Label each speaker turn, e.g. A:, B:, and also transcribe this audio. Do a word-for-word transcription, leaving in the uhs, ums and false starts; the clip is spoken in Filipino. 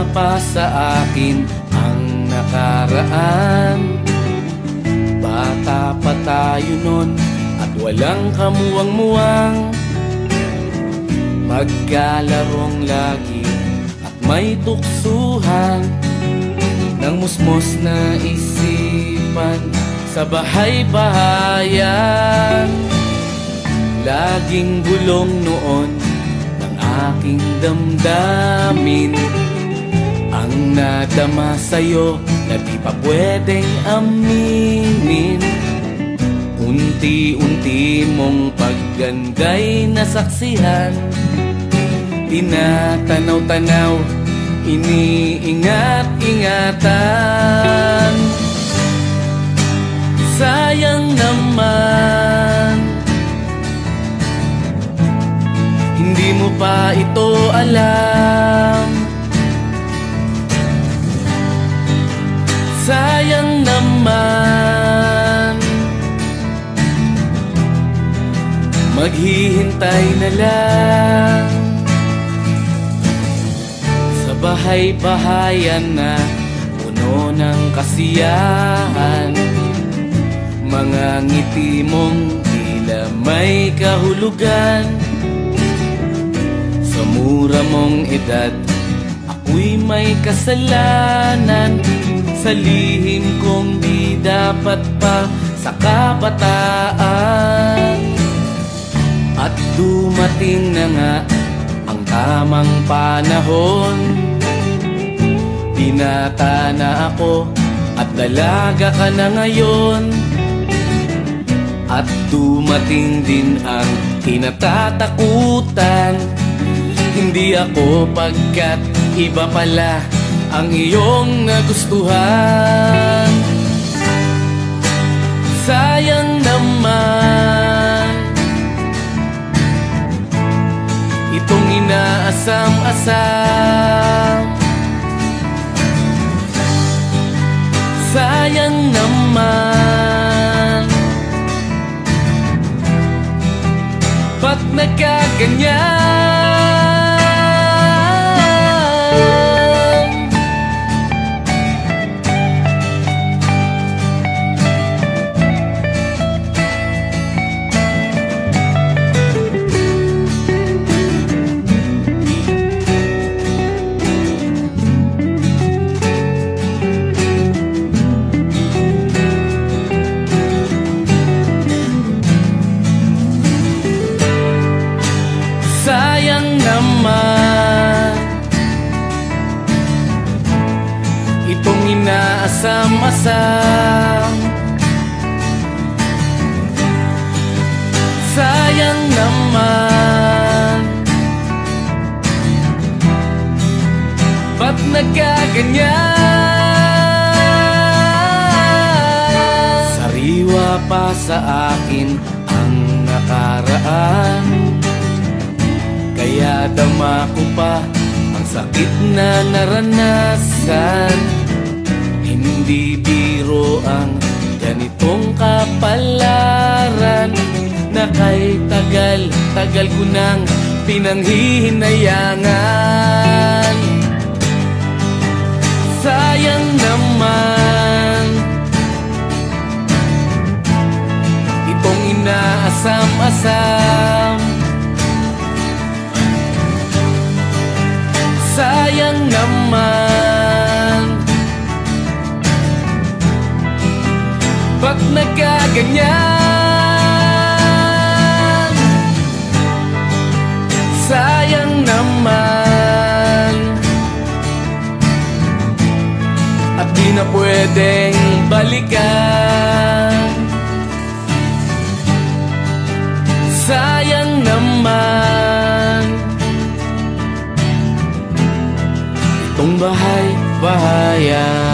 A: pa sa akin ang nakaraan. Bata pa tayo nun at walang kamuwang-muwang, magkalarong lagi at may tuksuhan ng musmos na isipan sa bahay-bahayan. Laging bulong noon ng aking damdamin ang nadama sa'yo na di pa pwedeng aminin. Unti-unti mong pagganda'y nasaksihan, tinatanaw-tanaw, iniingat-ingatan. Sayang naman, hindi mo pa ito alam. Sayang naman, maghihintay na lang sa bahay-bahayan na puno ng kasiyahan. Mga ngiti mong tila may kahulugan. Sa mura mong edad, ako'y may kasalanan sa lihim kong di dapat pa sa kabataan. At dumating na nga ang tamang panahon, binata na ako at dalaga ka na ngayon. At dumating din ang kinatatakutan, hindi ako pagkat iba pala ang iyong nagustuhan. Sayang naman, itong inaasam-asam. Sayang naman, ba't nagkaganyan? Sayang naman, itong inaasam-asam. Sayang naman, ba't nagkaganyan? Sariwa pa sa akin ang nakaraan, kaya dama ko pa ang sakit na naranasan. Hindi biro ang ganitong kapalaran na kay tagal-tagal ko nang pinanghihinayangan. Sayang naman, itong inaasam-asam. Sayang naman, ba't nagkaganyan? Sayang naman, at di na pwedeng balikan. Sayang naman, itong bahay-bahayan.